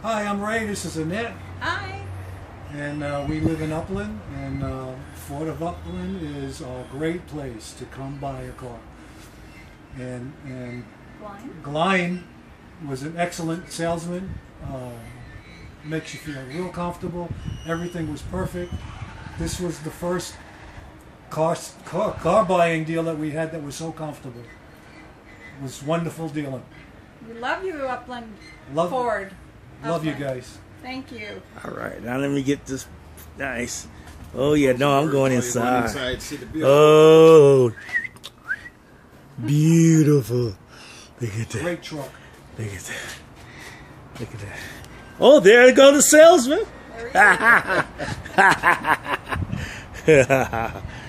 Hi, I'm Ray. This is Annette. Hi. And we live in Upland, and Fort of Upland is a great place to come buy a car. And Glein was an excellent salesman. Makes you feel real comfortable. Everything was perfect. This was the first car buying deal that we had that was so comfortable. It was wonderful dealing. We love you, Upland Love Ford. Upland. you guys. Thank you. All right, now let me get this nice. Oh yeah, no, I'm going inside. Oh, beautiful. Look at that. Great truck. Look at that. Look at that. Oh, there goes the salesman. There we go.